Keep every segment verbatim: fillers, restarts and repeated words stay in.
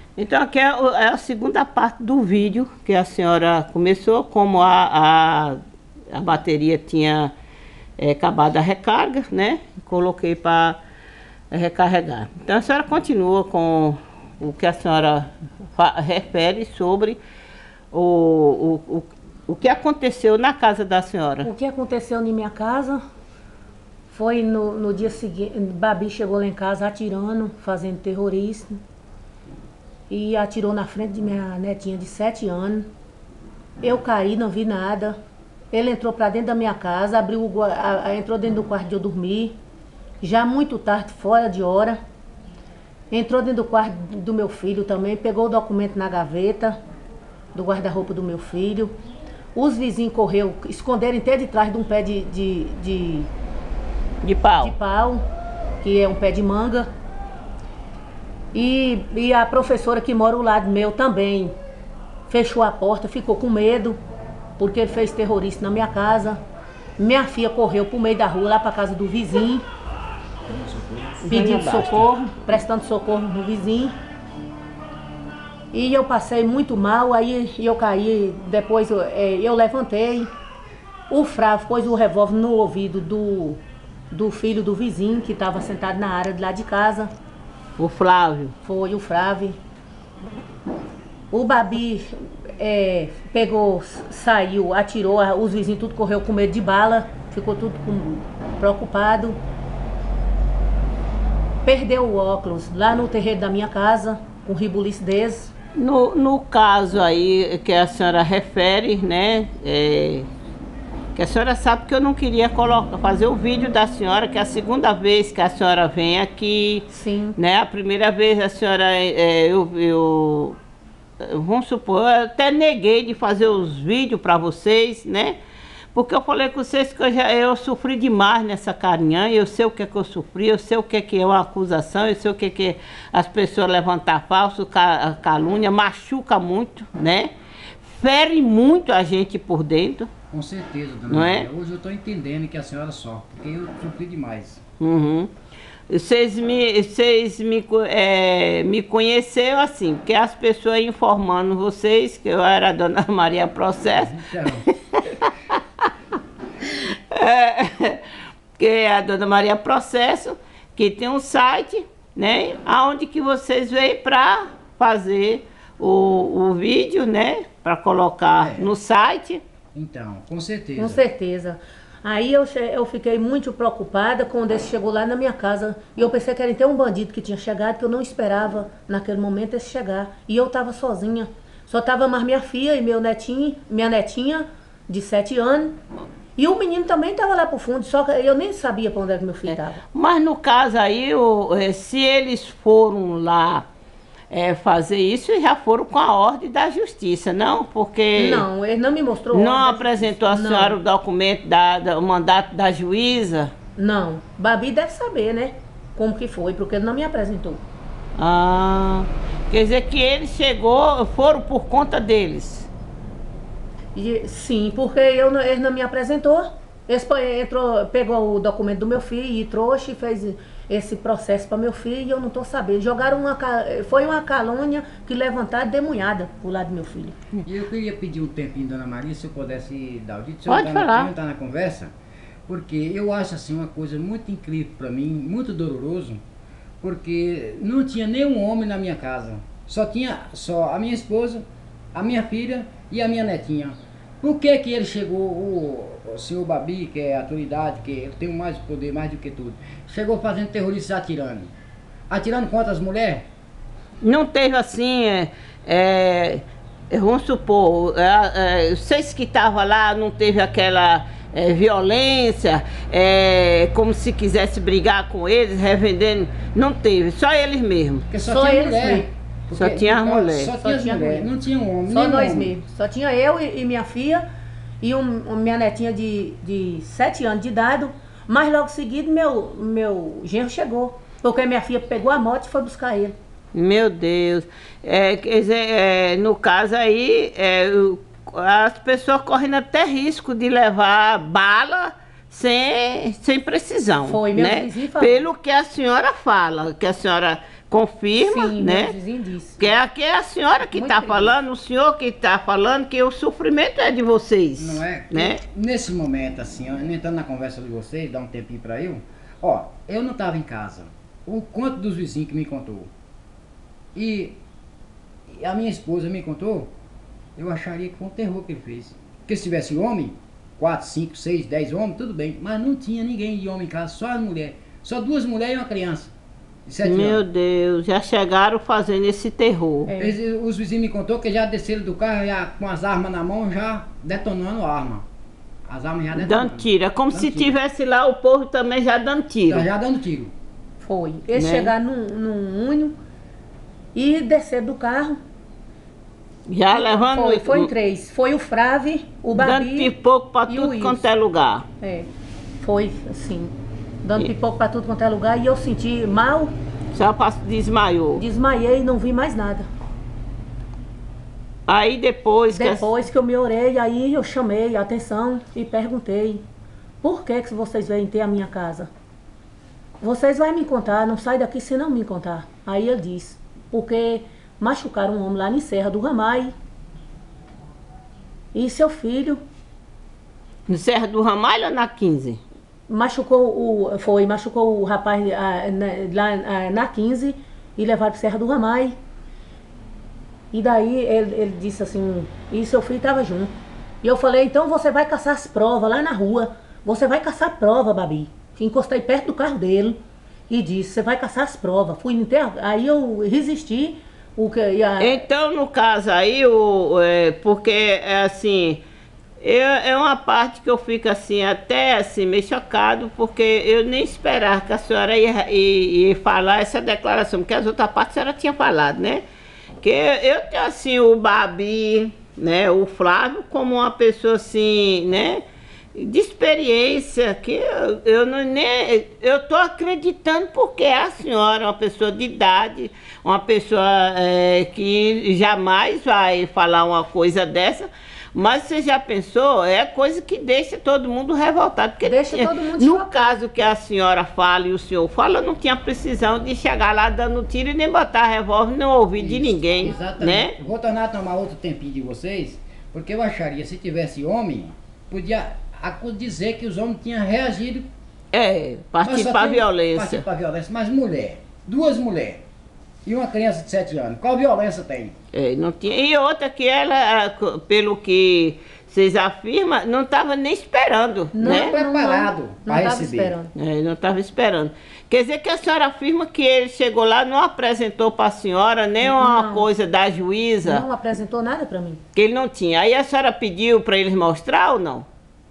Então aqui é, o- é a segunda parte do vídeo que a senhora começou, como a, a, a bateria tinha é, acabado a recarga, né? Coloquei para recarregar. Então a senhora continua com o que a senhora fa- refere sobre o, o, o, o que aconteceu na casa da senhora. O que aconteceu em minha casa foi no, no dia seguinte, Babi chegou lá em casa atirando, fazendo terrorismo. E atirou na frente de minha netinha de sete anos. Eu caí, não vi nada. Ele entrou para dentro da minha casa, abriu o, gua- a- a- entrou dentro do quarto de eu dormir, já muito tarde, fora de hora. Entrou dentro do quarto do meu filho também, pegou o documento na gaveta do guarda-roupa do meu filho. Os vizinhos correu, esconderam até de trás de um pé de, de, de, De pau. de pau, que é um pé de manga. E, e a professora que mora ao lado meu também fechou a porta, ficou com medo, porque ele fez terrorista na minha casa. Minha filha correu pro meio da rua, lá pra casa do vizinho, pedindo socorro, prestando socorro no vizinho. E eu passei muito mal, aí eu caí, depois eu, eh, eu levantei. O Fravo pôs o revólver no ouvido do, do filho do vizinho, que estava sentado na área de lá de casa. O Flávio. Foi o Frave. O Babi é, pegou, saiu, atirou, os vizinhos tudo correu com medo de bala, ficou tudo com, preocupado. Perdeu o óculos lá no terreiro da minha casa, com ribuliço desse. No, no caso aí que a senhora refere, né? É, que a senhora sabe que eu não queria colocar, fazer o vídeo da senhora, que é a segunda vez que a senhora vem aqui. Sim. Né? A primeira vez a senhora, é, eu, eu, vamos supor, eu até neguei de fazer os vídeos para vocês, né? Porque eu falei com vocês que eu, já, eu sofri demais nessa carinha, eu sei o que é que eu sofri, eu sei o que é que é uma acusação, eu sei o que é que as pessoas levantar falso, ca, calúnia, machuca muito, né? Fere muito a gente por dentro. Com certeza, dona Não Maria. é? Hoje eu estou entendendo que a senhora sofre, porque eu sofri demais. Uhum. Vocês me, vocês me, co- é, me conheceram assim, porque as pessoas informando vocês que eu era a Dona Maria Processo, Então, é, que é a Dona Maria Processo, que tem um site, né, aonde que vocês veem para fazer o, o vídeo, né, para colocar É. no site. então, com certeza. Com certeza. Aí eu, che- eu fiquei muito preocupada quando esse chegou lá na minha casa. E eu pensei que era até um bandido que tinha chegado, que eu não esperava naquele momento esse chegar. E eu estava sozinha. Só estava mais minha filha e meu netinho, minha netinha de sete anos. E o menino também estava lá pro fundo, só que eu nem sabia para onde é que meu filho estava. Mas no caso aí, o, eh, se eles foram lá eh, fazer isso, já foram com a ordem da justiça, não? Porque Não, ele não me mostrou. não onde. apresentou a Não. senhora o documento, da, da- o mandato da juíza. Não. Babi deve saber, né? Como que foi, porque ele não me apresentou. Ah, quer dizer que eles chegou, foram por conta deles. E, sim, porque eu, não- ele não me apresentou. Esse pai entrou, pegou o documento do meu filho e trouxe e fez esse processo para meu filho e eu não estou sabendo. Jogaram uma, ca- foi uma calúnia que levantaram demunhada pro lado do meu filho. E eu queria pedir um tempinho, dona Maria, se eu pudesse dar o dito. Pode falar. Não tá na conversa, porque eu acho assim uma coisa muito incrível para mim, muito doloroso, porque não tinha nenhum homem na minha casa. Só tinha só a minha esposa, a minha filha e a minha netinha. Por que que ele chegou, o, o senhor Babi, que é a autoridade, que eu tenho mais poder, mais do que tudo, chegou fazendo terroristas atirando? Atirando contra as mulheres? Não teve assim, é, é, vamos supor, é, é, vocês que estavam lá, não teve aquela é, violência, é, como se quisesse brigar com eles, revendendo, não teve, só eles mesmos. Porque só, Só tinha eles mulher. mesmo. Só Porque, tinha as no caso, mulheres. Só Só tinha as tinha mulheres, mulher. não tinha um homem. Só nenhum nós homem. mesmos. Só tinha eu e, e minha filha e um, um- minha netinha de, de sete anos de idade. Mas logo seguido meu, meu genro chegou. Porque minha filha pegou a moto e foi buscar ele. Meu Deus, é, quer dizer, é, no caso aí, é, o- as pessoas correndo até risco de levar bala sem, sem precisão, Foi, meu né? vizinho falou. Pelo que a senhora fala, que a senhora confirma, Sim, né? meu vizinho disse. Que é, que é a senhora que Muito está triste. falando, o senhor que está falando que o sofrimento é de vocês. Não é? Né? Nesse momento, assim, ó, entrando na conversa de vocês, dá um tempinho pra eu. Ó, eu não estava em casa. O conto dos vizinhos que me contou. E, e a minha esposa me contou, eu acharia que foi um terror que ele fez. Porque se tivesse homem, quatro, cinco, seis, dez homens, tudo bem. Mas não tinha ninguém de homem em casa, só as mulheres. Só duas mulheres e uma criança. De sete Meu anos. Deus, já chegaram fazendo esse terror. É. Eles- os vizinhos me contou que já desceram do carro já com as armas na mão, já detonando a arma. As armas já detonando. Dando tiro. É como Dando se tiro. tivesse lá o povo também já dando tiro. Já, já dando tiro. Foi. Eles Né? chegaram num, num Unio e desceram do carro. Já levando. Foi, foi em três. Foi o Frave, o Dando Babi. pipoco pra e o tudo Wilson. quanto é lugar. É, foi assim. Dando E- pipoco pra tudo quanto é lugar. E eu senti mal, Já passou, desmaiou. desmaiei e não vi mais nada. Aí depois que. as- Depois que eu me orei, aí eu chamei a atenção e perguntei: por que, que vocês vêm ter a minha casa? Vocês vão me contar, não sai daqui se não me contar. Aí ele disse: porque machucaram um homem lá em Serra do Ramai. E seu filho No Serra do Ramalho ou na quinze? machucou o. Foi, machucou o rapaz ah, na, lá ah, na quinze e levaram para Serra do Ramai. E daí ele, ele disse assim, e seu filho estava junto. E eu falei, então você vai caçar as provas lá na rua. Você vai caçar prova, Babi. Encostei perto do carro dele e disse, você vai caçar as provas. Fui no enterro, aí eu resisti. O que, e a- Então, no caso aí, o, é, porque é assim, é, é uma parte que eu fico assim, até assim, meio chocado, porque eu nem esperava que a senhora ia, ia, ia falar essa declaração, porque as outras partes a senhora tinha falado, né? Que eu tenho assim o Babi, né, o Flávio, como uma pessoa assim, né? De experiência, que eu, eu não nem. Eu tô acreditando porque a senhora é uma pessoa de idade, uma pessoa é, que jamais vai falar uma coisa dessa, mas você já pensou, é coisa que deixa todo mundo revoltado. Porque Deixa tinha- todo mundo no chocado. caso que a senhora fala e o senhor fala, não tinha precisão de chegar lá dando tiro e nem botar revólver no ouvido de Isso, ninguém. Exatamente. Né? Eu vou tornar a tomar outro tempinho de vocês, porque eu acharia, se tivesse homem, podia acu- dizer que os homens tinham reagido. É, Mas só partir para tem- violência. Partir para violência. Mas mulher, duas mulheres e uma criança de sete anos, qual violência tem? É, não tinha. E outra que ela, ah, co- pelo que vocês afirmam, não estava nem esperando, Não, né? preparado não, pra não tava receber. esperando. É, não estava esperando. Quer dizer que a senhora afirma que ele chegou lá, não apresentou para a senhora nem uma Não. coisa da juíza, Não apresentou nada para mim. que ele não tinha. Aí a senhora pediu para eles mostrar ou não?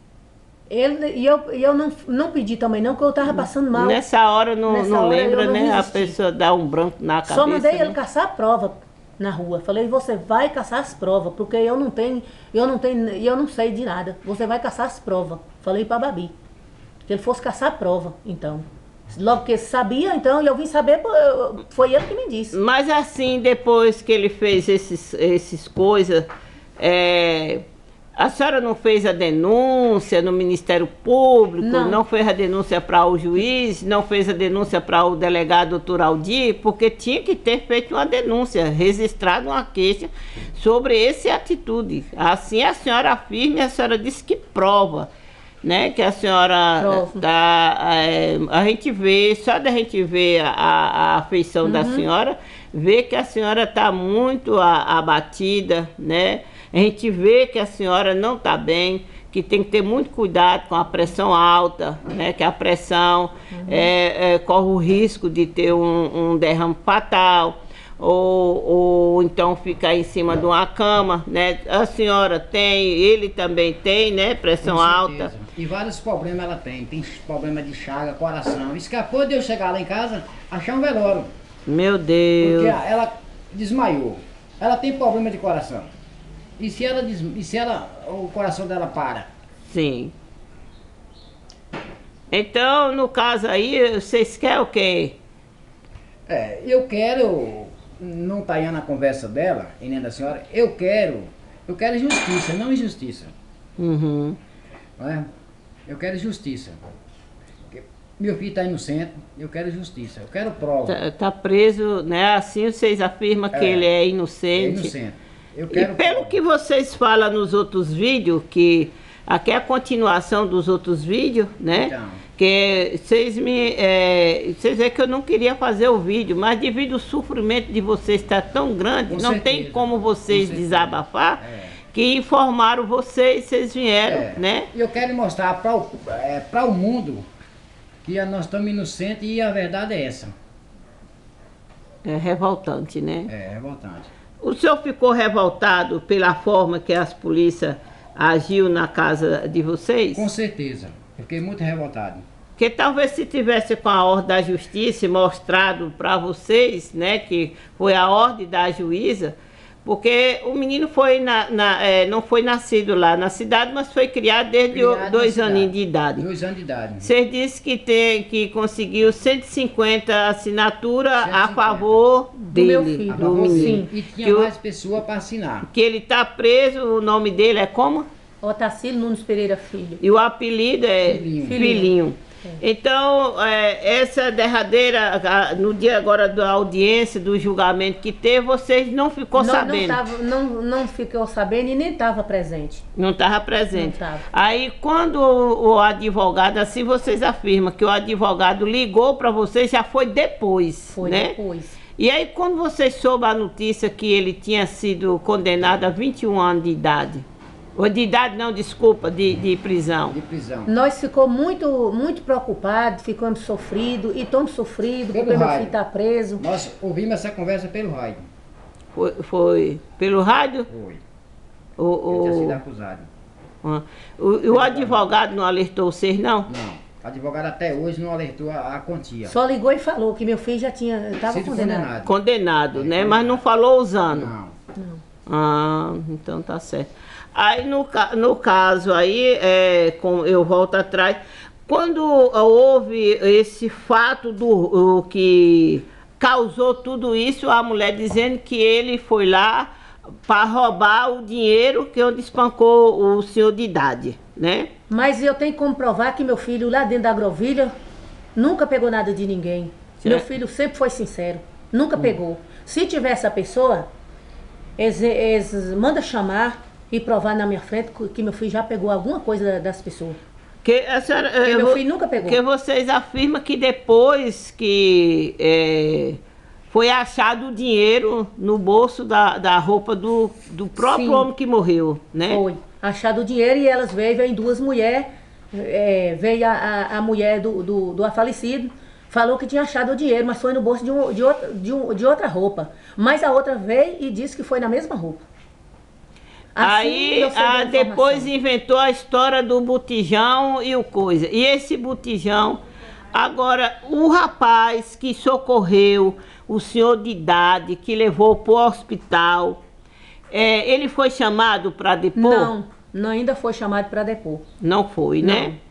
Ele, e eu, e eu não, não pedi também não, porque eu tava passando mal. Nessa hora não, Nessa não hora eu lembra, não né? A resisti. pessoa dá um branco na cabeça. Só mandei né? ele caçar a prova na rua. Falei, você vai caçar as provas, porque eu não tenho, eu não tenho, eu não sei de nada. Você vai caçar as provas. Falei pra Babi. Que ele fosse caçar a prova, então. Logo que ele sabia, então, e eu vim saber, pô, eu- foi ele que me disse. Mas assim, depois que ele fez esses, esses coisas, é, a senhora não fez a denúncia no Ministério Público, não, Não. fez a denúncia para o juiz, não fez a denúncia para o delegado doutor Aldir, porque tinha que ter feito uma denúncia, registrado uma queixa sobre essa atitude. Assim a senhora afirma, a senhora disse que prova. Né, que a senhora Prova. tá, é, a gente vê, só da gente ver a, a afeição da senhora, vê que a senhora está muito a- abatida, né? A gente vê que a senhora não está bem, que tem que ter muito cuidado com a pressão alta, né? Que a pressão é, é, corre o risco de ter um, um derrame fatal. Ou, ou então ficar em cima de uma cama, né? A senhora tem, ele também tem, né? Pressão Com alta. certeza. E vários problemas ela tem. Tem problema de chaga, coração. Escapou de eu chegar lá em casa, achar um velório. Meu Deus. Porque ela desmaiou. Ela tem problema de coração. E se ela, des- e se ela o coração dela para? Sim. Então, no caso aí, vocês querem o quê? É, eu quero, não tá aí na conversa dela, e nem da senhora, eu quero, eu quero justiça, não injustiça. Uhum. Não é? Eu quero justiça. meu filho está inocente, eu quero justiça, eu quero prova. Tá, tá preso, né? Assim vocês afirmam que É, ele é É inocente. inocente. Eu E quero pelo prova. que vocês falam nos outros vídeos, que aqui é a continuação dos outros vídeos, né? Então. Que vocês me. É, vocês veem que eu não queria fazer o vídeo, mas devido ao sofrimento de vocês estar tão grande, Com não certeza, tem como vocês com certeza. desabafar, É. que informaram vocês, vocês vieram, É. né? Eu quero mostrar para o, é, para o mundo que nós estamos inocentes e a verdade é essa. É revoltante, né? É revoltante. O senhor ficou revoltado pela forma que as polícias agiu na casa de vocês? Com certeza. Eu fiquei muito revoltado. Porque talvez se tivesse com a ordem da justiça e mostrado para vocês, né, que foi a ordem da juíza, porque o menino foi na, na, é, não foi nascido lá na cidade, mas foi criado desde Criado na dois cidade. aninhos de idade. Dois anos de idade. Vocês disse que, tem, que conseguiu cento e cinquenta assinaturas a cento e cinquenta. favor dele, meu filho. A do favor menino. dele. E tinha Que o- mais pessoas para assinar. Que ele está preso, o nome dele é como? Otacílio Nunes Pereira Filho. E o apelido é Filhinho. Filhinho. Então, é, essa derradeira, a- no dia agora da audiência, do julgamento que teve, vocês não ficou Não, sabendo? não, tava, não, não ficou sabendo e nem estava presente. Não estava presente. Não tava. Aí, quando o, o advogado, assim vocês afirmam, que o advogado ligou para vocês, já foi depois, Foi né? depois. E aí, quando vocês soube a notícia que ele tinha sido condenado a vinte e um anos de idade, ou de idade não, desculpa, de, de prisão. De prisão. Nós ficou muito, muito preocupados, ficamos sofridos e estamos sofridos Pelo porque meu raio. filho está preso. Nós ouvimos essa conversa pelo rádio. Foi, foi pelo rádio? Foi. O, Ele tinha sido o, acusado. ah, o, o advogado não alertou vocês, não? Não. O advogado até hoje não alertou a, a quantia. Só ligou e falou que meu filho já tinha estava Sido condenado. Condenado, né? Mas não falou os anos. Não. Ah, então tá certo. Aí no, ca- no caso aí, é, com, eu volto atrás, quando houve esse fato do o que causou tudo isso, a mulher dizendo que ele foi lá para roubar o dinheiro que onde espancou o senhor de idade, né? Mas eu tenho como provar que meu filho lá dentro da Agrovilha nunca pegou nada de ninguém. Certo. Meu filho sempre foi sincero, nunca pegou. Se tiver essa pessoa, eles, eles manda chamar e provar na minha frente que meu filho já pegou alguma coisa das pessoas. Que a senhora, Porque eu meu vou- filho nunca pegou. Que vocês afirmam que depois que é, foi achado o dinheiro no bolso da, da roupa do, do próprio Sim. homem que morreu, né? Foi. Achado o dinheiro e elas veio, veio duas mulheres. É, veio a, a, a mulher do, do, do falecido, falou que tinha achado o dinheiro, mas foi no bolso de, um, de, outra, de, um, de outra roupa. Mas a outra veio e disse que foi na mesma roupa. Assim, Aí eu sei da ah, depois informação. inventou a história do botijão e o coisa. E esse botijão, agora o rapaz que socorreu o senhor de idade, que levou para o hospital, é, ele foi chamado para depor? Não, não, ainda foi chamado para depor. Não foi, Não. né?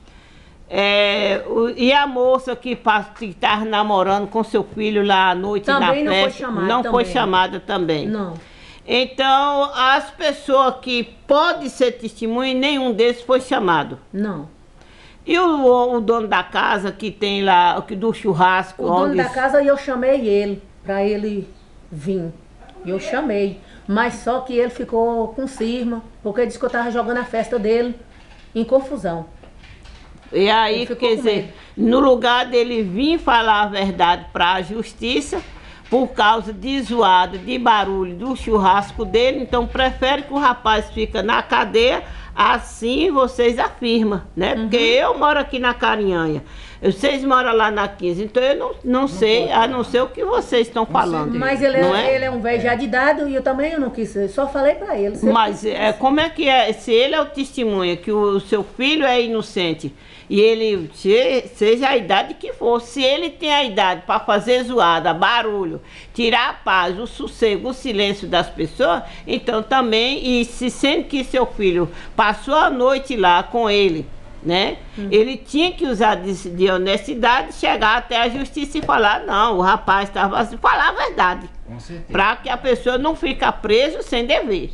É, o- e a moça que estava namorando com seu filho lá à noite Também na não foi festa, chamada não foi também. chamada também. Não. Então, as pessoas que podem ser testemunha, nenhum desses foi chamado. Não. E o, o dono da casa que tem lá, que do churrasco, O dono onde... da casa, eu chamei ele para ele vir. Eu chamei. Mas só que ele ficou com cisma, porque ele disse que eu estava jogando a festa dele em confusão. E aí, Ele ficou quer com dizer, no lugar dele vir falar a verdade para a justiça, por causa de zoada, de barulho, do churrasco dele, então prefere que o rapaz fique na cadeia, assim vocês afirmam, né? Porque eu moro aqui na Carinhanha, vocês moram lá na quinze, então eu não, não, sei, a não ser o que vocês estão falando. Mas ele não é, ele é um velho já de idade e eu também eu não quis, eu só falei para ele. Você- Mas é, como é que é? Se ele é o testemunha que o, o seu filho é inocente e ele se- seja a idade que for, se ele tem a idade para fazer zoada, barulho, tirar a paz, o sossego, o silêncio das pessoas, então também, e se sendo que seu filho passou a noite lá com ele, né? Ele tinha que usar de, de honestidade, chegar até a justiça e falar, não, o rapaz estava assim, falar a verdade. Com certeza. Para que a pessoa não fique presa sem dever.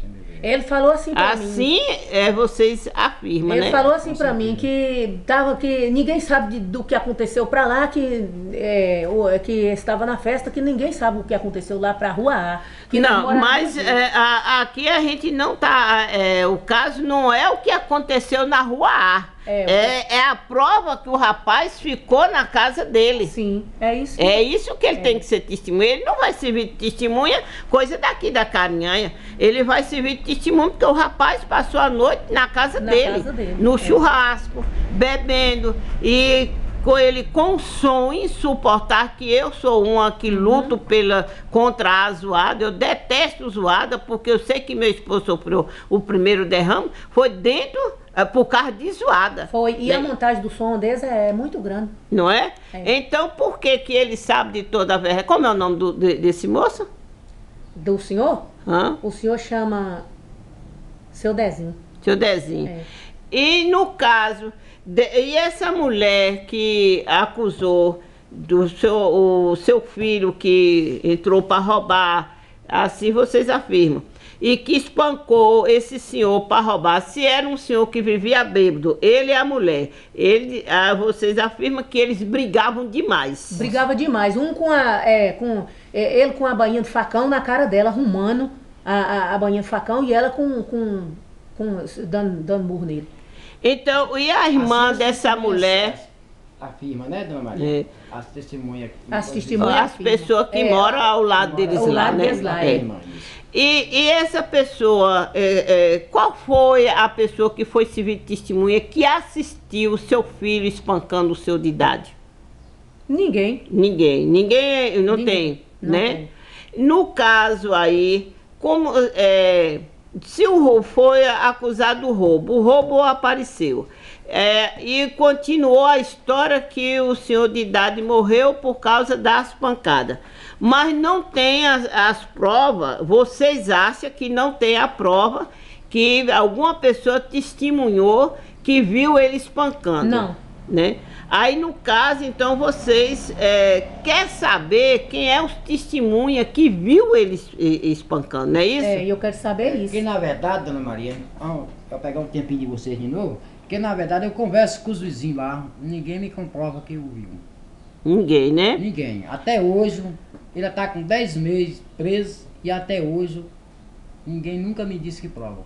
Ele falou assim pra mim. Assim é, vocês afirmam, Ele né? falou assim Com pra mim que tava que ninguém sabe de- do que aconteceu pra lá, que é, o- que estava na festa, que ninguém sabe o que aconteceu lá pra Rua A. Que nós Não, moramos mas aqui. é, a- aqui a gente não tá. É, o caso não é o que aconteceu na Rua A. É, É, é a prova que o rapaz ficou na casa dele. Sim, é isso. É isso que ele tem que ser testemunha. Ele não vai servir de testemunha, coisa daqui da Carinhanha. Ele vai servir de testemunha porque o rapaz passou a noite na casa, Na dele, casa dele, no é. churrasco, bebendo e com ele com um som insuportável, que eu sou uma que luto pela, contra a zoada. Eu detesto zoada porque eu sei que meu esposo sofreu o primeiro derrame, foi dentro, é, por causa de zoada. Foi. E né? a montagem do som deles é muito grande. Não é? É. Então, por que que ele sabe de toda a verdade? Como é o nome do- de- desse moço? Do senhor? Hã? O senhor chama Seu Dezinho. Seu Dezinho. É. E no caso, de- e essa mulher que acusou do seu, o seu filho que entrou para roubar, assim vocês afirmam, e que espancou esse senhor para roubar, se era um senhor que vivia bêbado, ele e a mulher, ele, ah, vocês afirmam que eles brigavam demais. Brigava demais. Um com a. É, com, é, ele com a bainha de facão na cara dela, arrumando a, a, a bainha de facão, e ela com. com, com dando, dando murro nele. Então, e a irmã Assim, dessa as mulher? testemunhas Afirma, né, dona Maria? É. As testemunhas. As testemunhas As afirmam. pessoas que É, moram ao lado deles ao lá, lado né? deles lá, É. é. E, e essa pessoa, é, é, qual foi a pessoa que foi servir de testemunha que assistiu o seu filho espancando o seu de idade? Ninguém. Ninguém. Ninguém não Ninguém. tem, Não né? No caso aí, como é, se o roubo foi acusado do roubo, o roubo apareceu. É, e continuou a história que o senhor de idade morreu por causa das pancadas. Mas não tem as, as provas, vocês acham que não tem a prova que alguma pessoa testemunhou que viu ele espancando? Não. Né? Aí no caso, então, vocês é, quer saber quem é os testemunha que viu ele es- e- espancando, não é isso? É, e eu quero saber isso. Porque na verdade, dona Maria, para pegar um tempinho de vocês de novo, porque na verdade eu converso com os vizinhos lá, ninguém me comprova que eu vivo. Ninguém, né? Ninguém. Até hoje, ele está com dez meses preso e até hoje ninguém nunca me disse que prova.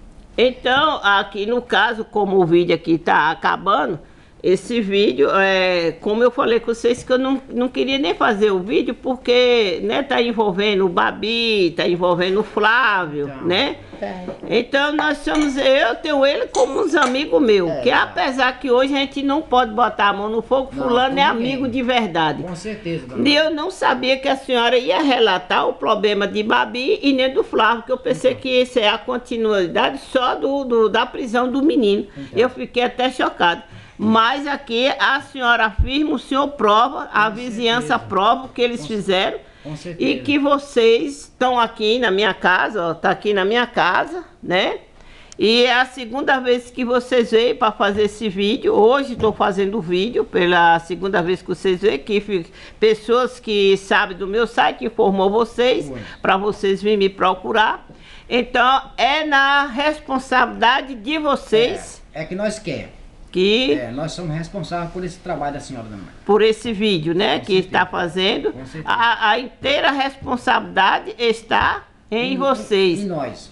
Então, aqui no caso, como o vídeo aqui está acabando, esse vídeo, é, como eu falei com vocês, que eu não, não queria nem fazer o vídeo, porque né, tá envolvendo o Babi, tá envolvendo o Flávio, Então. né? Tá. Então nós somos, eu tenho ele como uns amigos meus, É, que tá. apesar que hoje a gente não pode botar a mão no fogo, Não, fulano com é ninguém. amigo de verdade. Com certeza, dona E Maria. eu não sabia que a senhora ia relatar o problema de Babi e nem do Flávio, que eu pensei que isso é a continuidade só do, do- da prisão do menino. Então. Eu fiquei até chocada. Mas aqui a senhora afirma, o senhor prova, a Com vizinhança certeza. prova o que eles Com- fizeram. Com certeza. E que vocês estão aqui na minha casa, ó, tá aqui na minha casa, né? E é a segunda vez que vocês veem para fazer esse vídeo. Hoje estou fazendo o vídeo pela segunda vez que vocês veem, que fi- pessoas que sabem do meu site informou vocês, Ué. para vocês virem me procurar. Então, é na responsabilidade de vocês É, é que nós quer. que, É, nós somos responsáveis por esse trabalho da senhora, dona Maria. por esse vídeo, né, Com que certeza. está fazendo, Com certeza. a, a inteira responsabilidade está em vocês. Em nós.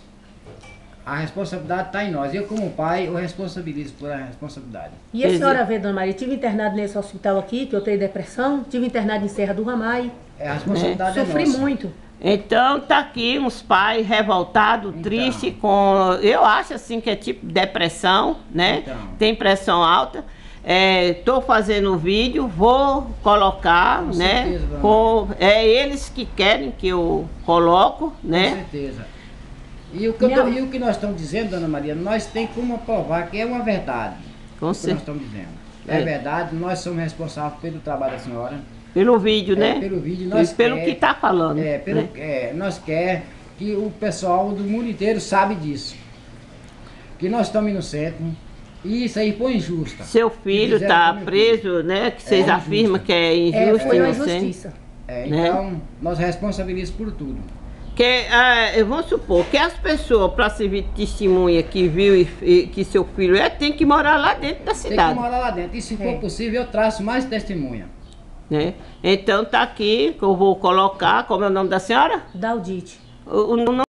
A responsabilidade está em nós. Eu, como pai, eu responsabilizo por a responsabilidade. E a Quer senhora dizer- vê, dona Maria, tive internado nesse hospital aqui, que eu tenho depressão, tive internado em Serra do Ramai, É, a responsabilidade é, sofri nossa. muito. Então tá aqui uns pais revoltados, Então. tristes, com. Eu acho assim que é tipo depressão, né? Então. Tem pressão alta. Estou fazendo o vídeo, vou colocar, Com né? certeza, dona Com, é eles que querem que eu coloco, Com né? certeza. E o, que eu Minha- tô- e o que nós estamos dizendo, dona Maria, nós temos como provar que é uma verdade. Com O que nós certeza. estamos dizendo. É, É. verdade, nós somos responsáveis pelo trabalho da senhora. Pelo vídeo, É, né? pelo vídeo, E nós pelo quer- que tá falando. É, pelo, né? é, nós quer que o pessoal do mundo inteiro sabe disso. Que nós estamos inocentes. E isso aí foi injusta. Seu filho fizeram tá com meu preso, né? Que vocês É afirmam injusta. que é É, injusto foi e uma inocente. injustiça. É, né? então, nós responsabilizamos por tudo. Que, ah, vamos supor que as pessoas, para servir de testemunha que viu e, e que seu filho é, tem que morar lá dentro da cidade. Tem que morar lá dentro. E se for É. possível, eu traço mais testemunha. Né? Então tá aqui, que eu vou colocar, como é o nome da senhora? Daldite. O, o,